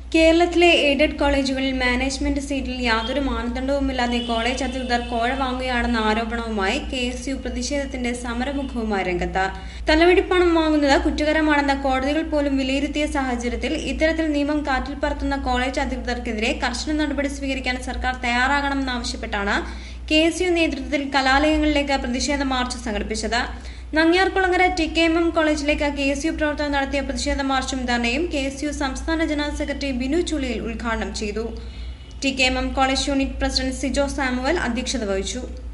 കേരളത്തിലെ എയ്ഡഡ് കോളേജുകളിൽ മാനേജ്മെന്റ് സീറ്റിൽ യാതൊരു മാനദണ്ഡവുമില്ലാതെ കോളേജ് അധികൃതർ കോഴ വാങ്ങുകയാണെന്ന ആരോപണവുമായി KSU പ്രതിഷേധത്തിന്റെ സമരമുഖവുമായി രംഗത്ത്. തലവടിപ്പണം വാങ്ങുന്നത് കുറ്റകരമാണെന്ന കോടതികൾ പോലും വിലയിരുത്തിയ സാഹചര്യത്തിൽ ഇത്തരത്തിൽ നിയമം കാറ്റിൽ പറത്തുന്ന കോളേജ് അധികൃതർക്കെതിരെ കർശന നടപടി സ്വീകരിക്കാൻ സർക്കാർ തയ്യാറാകണമെന്നാവശ്യപ്പെട്ടാണ് KSU നേതൃത്വത്തിൽ കലാലയങ്ങളിലേക്ക് പ്രതിഷേധ മാർച്ച് സംഘടിപ്പിച്ചത്. നങ്ങ്യാർകുളങ്ങര TKM കോളേജിലേക്ക് KSU പ്രവർത്തകർ നടത്തിയ പ്രതിഷേധ മാർച്ചും ധർണയും KSU സംസ്ഥാന ജനറൽ സെക്രട്ടറി ബിനു ചുള്ളിയിൽ ഉദ്ഘാടനം ചെയ്തു. TKM college unit president Sijo Samuel അധ്യക്ഷത വഹിച്ചു.